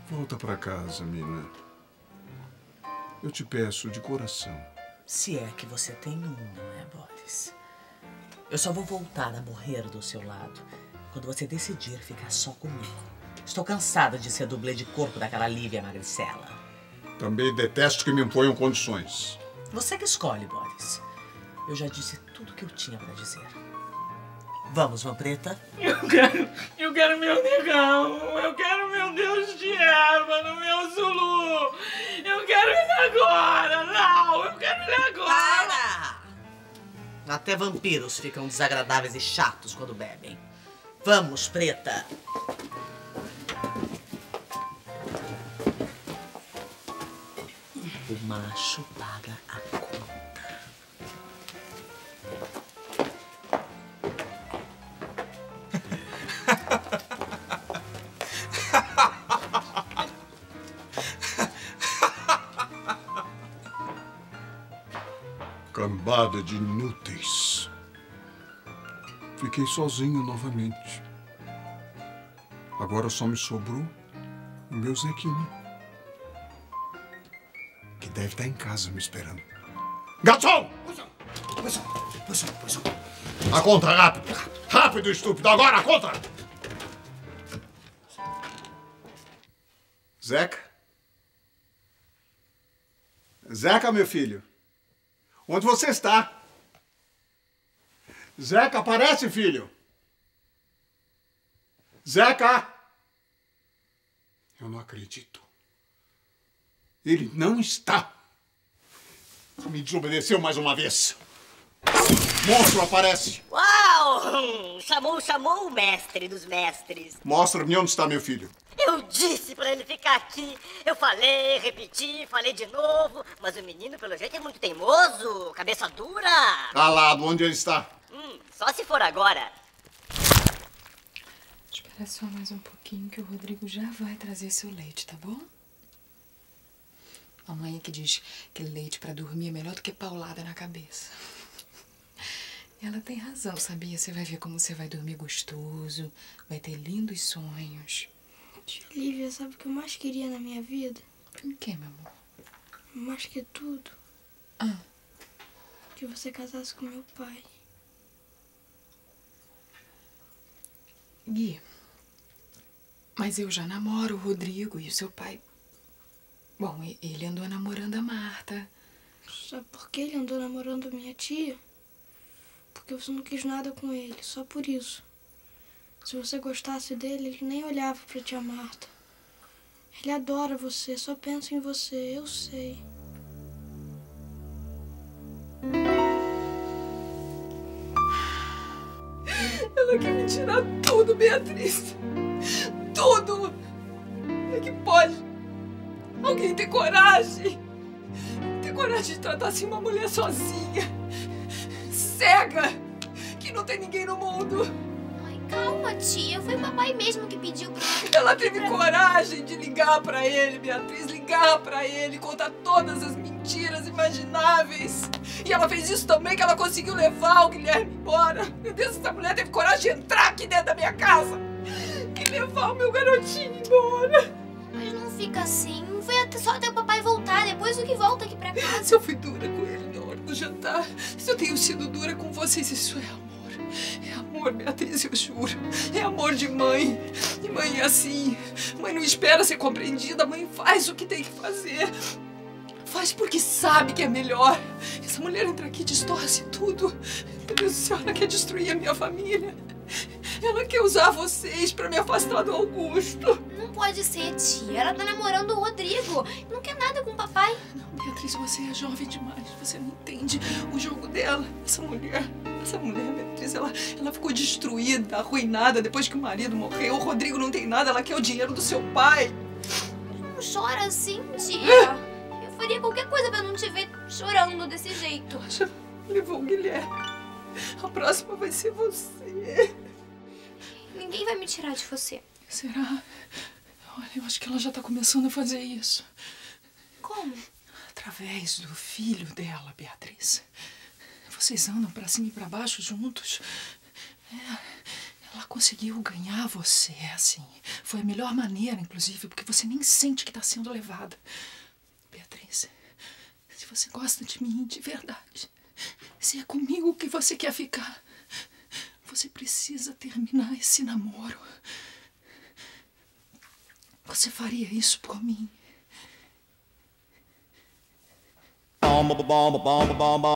Volta pra casa, Mina. Eu te peço de coração. Se é que você tem um, não é, Boris? Eu só vou voltar a morrer do seu lado quando você decidir ficar só comigo. Estou cansada de ser dublê de corpo daquela Lívia magricela. Também detesto que me imponham condições. Você que escolhe, Boris. Eu já disse tudo o que eu tinha pra dizer. Vamos, Vampireta? Eu quero meu negão. Eu quero meu Deus de Eva no meu Zulu. Eu quero ele agora. Não, eu quero ele agora. Para! Até vampiros ficam desagradáveis e chatos quando bebem. Vamos, Preta. O macho paga a conta. Cambada de inúteis. Fiquei sozinho novamente. Agora só me sobrou o meu Zequinho, que deve estar em casa me esperando. Garçom! Pois. A conta, rápido! Rápido, estúpido! Agora, a conta! Zeca? Zeca, meu filho? Onde você está? Zeca, aparece, filho! Zeca! Eu não acredito. Ele não está. Me desobedeceu mais uma vez. Monstro, aparece! Uau! Chamou o mestre dos mestres. Mostra-me onde está meu filho. Eu disse pra ele ficar aqui. Eu falei, repeti, falei de novo. Mas o menino, pelo jeito, é muito teimoso. Cabeça dura. Calado, onde ele está? Só se for agora. Espera só mais um pouquinho que o Rodrigo já vai trazer seu leite, tá bom? Mamãe é que diz que leite pra dormir é melhor do que paulada na cabeça. E ela tem razão, sabia? Você vai ver como você vai dormir gostoso, vai ter lindos sonhos. Tia Lívia, sabe o que eu mais queria na minha vida? O que, meu amor? Mais que tudo. Ah. Que você casasse com meu pai. Gui, mas eu já namoro o Rodrigo e o seu pai. Bom, ele andou namorando a Marta. Sabe por que ele andou namorando a minha tia? Porque você não quis nada com ele, só por isso. Se você gostasse dele, ele nem olhava pra tia Marta. Ele adora você, só pensa em você, eu sei. Ela quer me tirar tudo, Beatriz. Tudo. Como é que pode alguém ter coragem? Ter coragem de tratar assim uma mulher sozinha, cega, que não tem ninguém no mundo. Ai, calma, tia. Foi o papai mesmo que pediu pra... Ela teve coragem de ligar pra ele, Beatriz. Ligar pra ele, contar todas as mentiras imagináveis. E ela fez isso também, que ela conseguiu levar o Guilherme embora. Meu Deus, essa mulher teve coragem de entrar aqui dentro da minha casa e levar o meu garotinho embora. Mas não fica assim. Foi só até o papai voltar, depois o que volta aqui pra casa. Se eu fui dura com ele na hora do jantar, se eu tenho sido dura com vocês, isso é amor. É amor, Beatriz, eu juro. É amor de mãe. E mãe é assim. Mãe não espera ser compreendida, mãe faz o que tem que fazer. Faz porque sabe que é melhor. Essa mulher entra aqui e distorce tudo. Meu Deus do céu, ela quer destruir a minha família. Ela quer usar vocês pra me afastar do Augusto. Não pode ser, tia. Ela tá namorando o Rodrigo. Não quer nada com o papai. Não, Beatriz, você é jovem demais. Você não entende o jogo dela. Essa mulher, Beatriz, ela ficou destruída, arruinada depois que o marido morreu. O Rodrigo não tem nada, ela quer o dinheiro do seu pai. Não chora assim, tia. Eu faria qualquer coisa pra não te ver chorando desse jeito. Já levou o Guilherme. A próxima vai ser você. Ninguém vai me tirar de você. Será? Olha, eu acho que ela já tá começando a fazer isso. Como? Através do filho dela, Beatriz. Vocês andam pra cima e pra baixo juntos. Ela conseguiu ganhar você, assim. Foi a melhor maneira, inclusive, porque você nem sente que está sendo levada. Beatriz, se você gosta de mim de verdade, se é comigo que você quer ficar, você precisa terminar esse namoro. Você faria isso por mim?